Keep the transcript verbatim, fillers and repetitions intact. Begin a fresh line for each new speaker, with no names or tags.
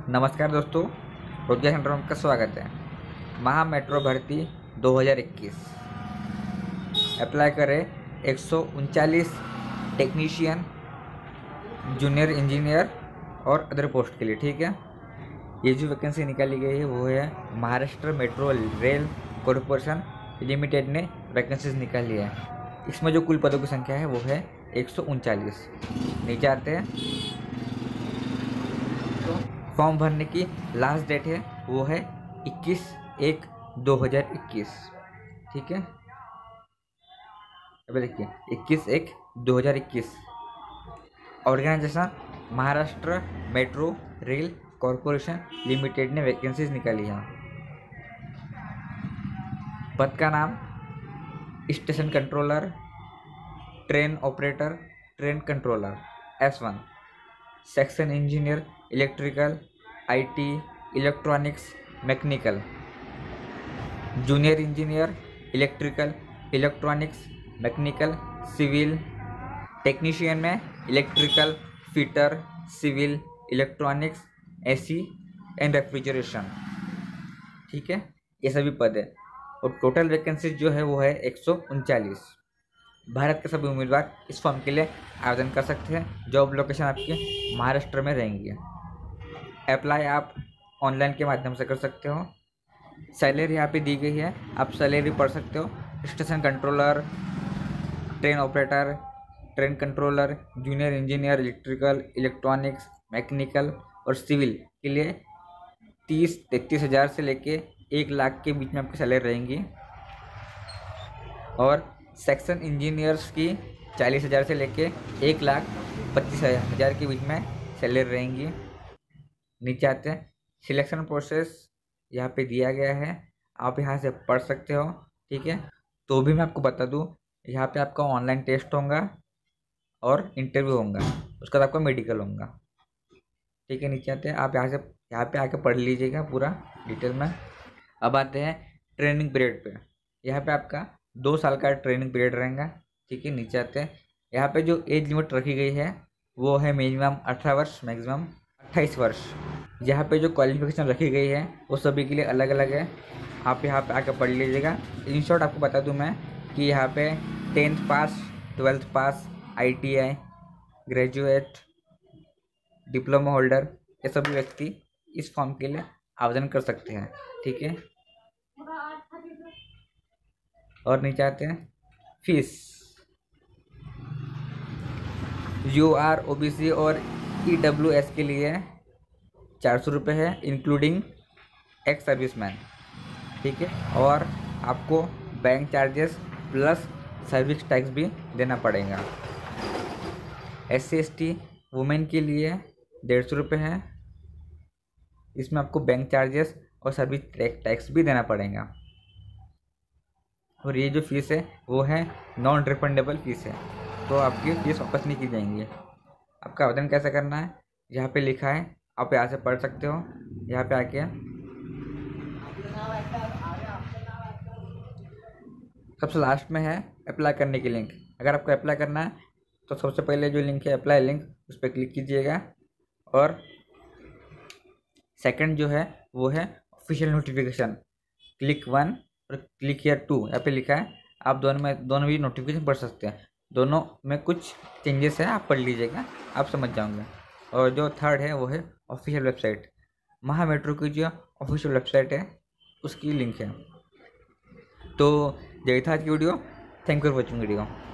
नमस्कार दोस्तों, रोजगार सेंटर में आपका स्वागत है। महा मेट्रो भर्ती दो हज़ार इक्कीस अप्लाई करें एक सौ उनचालीस टेक्नीशियन, जूनियर इंजीनियर और अदर पोस्ट के लिए। ठीक है, ये जो वैकेंसी निकाली गई है वो है Maharashtra metro rail corporation limited ने वैकेंसीज निकाली है। इसमें जो कुल पदों की संख्या है वो है एक सौ उनचालीस। नीचे आते हैं तो फॉर्म भरने की लास्ट डेट है वो है इक्कीस एक दो हज़ार इक्कीस। ठीक है, अब देखिए इक्कीस एक दो हज़ार इक्कीस। Organisation Maharashtra metro rail corporation limited ने वैकेंसीज निकाली है। पद का नाम station controller, train operator, train controller S one, section engineer electrical, IT, electronics, mechanical, junior engineer electrical, electronics, mechanical, civil, technician में electrical, fitter, civil, electronics, AC and refrigeration. ठीक है, ये सभी पद है और टोटल वैकेंसी जो है वो है एक सौ उनचालीस। भारत के सभी उम्मीदवार इस फॉर्म के लिए आवेदन कर सकते हैं। जॉब लोकेशन आपकी महाराष्ट्र में रहेंगी। अप्लाई आप ऑनलाइन के माध्यम से कर सकते हो। सैलरी यहाँ पे दी गई है, आप सैलरी पढ़ सकते हो। Station controller, train operator, train controller, junior engineer electrical, electronics, mechanical और सिविल के लिए तीस तैंतीस हज़ार से लेके एक लाख के बीच में आपकी सैलरी रहेंगी। और सेक्शन इंजीनियर्स की चालीस हज़ार से लेके एक लाख पच्चीस हज़ार के बीच में सैलरी रहेंगी। नीचे आते हैं, सिलेक्शन प्रोसेस यहाँ पे दिया गया है, आप यहाँ से पढ़ सकते हो। ठीक है, तो भी मैं आपको बता दूँ, यहाँ पे आपका ऑनलाइन टेस्ट होगा और इंटरव्यू होगा, उसके बाद आपका मेडिकल होगा। ठीक है, नीचे आते हैं, आप यहाँ से यहाँ पे आके पढ़ लीजिएगा पूरा डिटेल में। अब आते हैं ट्रेनिंग पीरियड पे। यहाँ पे आपका दो साल का ट्रेनिंग पीरियड रहेगा। ठीक है, नीचे आते हैं, यहाँ पे जो एज लिमिट रखी गई है वो है मिनिमम अठारह वर्ष, मैक्सिमम अट्ठाईस वर्ष। यहाँ पे जो क्वालिफिकेशन रखी गई है वो सभी के लिए अलग अलग है, आप यहाँ पे आके पढ़ लीजिएगा। इन शॉर्ट आपको बता दूँ मैं कि यहाँ पे tenth pass, twelfth pass, I T I, graduate, diploma holder, ये सभी व्यक्ति इस फॉर्म के लिए आवेदन कर सकते हैं। ठीक है, और नीचे आते हैं, fees U R O B C और ई डब्ल्यू एस के लिए चार सौ रुपये है, इंक्लूडिंग एक्स सर्विसमैन। ठीक है, और आपको bank charges plus service tax भी देना पड़ेगा। S C S T women के लिए डेढ़ सौ रुपये है, इसमें आपको बैंक चार्जेस और सर्विस टैक्स भी देना पड़ेगा। और ये जो फीस है वो है नॉन रिफंडेबल फीस है, तो आपकी फीस वापस नहीं की जाएंगी। आपका आवेदन कैसे करना है यहाँ पे लिखा है, आप यहाँ से पढ़ सकते हो। यहाँ पे आके सबसे लास्ट में है अप्लाई करने की लिंक। अगर आपको अप्लाई करना है तो सबसे पहले जो लिंक है अप्लाई लिंक, उस पर क्लिक कीजिएगा। और सेकंड जो है वो है ऑफिशियल नोटिफिकेशन, क्लिक वन और क्लिक हियर टू, यहाँ पे लिखा है। आप दोनों में दोनों भी नोटिफिकेशन पढ़ सकते हैं, दोनों में कुछ चेंजेस है, आप पढ़ लीजिएगा, आप समझ जाओगे। और जो थर्ड है वो है ऑफिशियल वेबसाइट, महा मेट्रो की जो ऑफिशियल वेबसाइट है उसकी लिंक है। तो यही था आज की video. Thank you for watching video.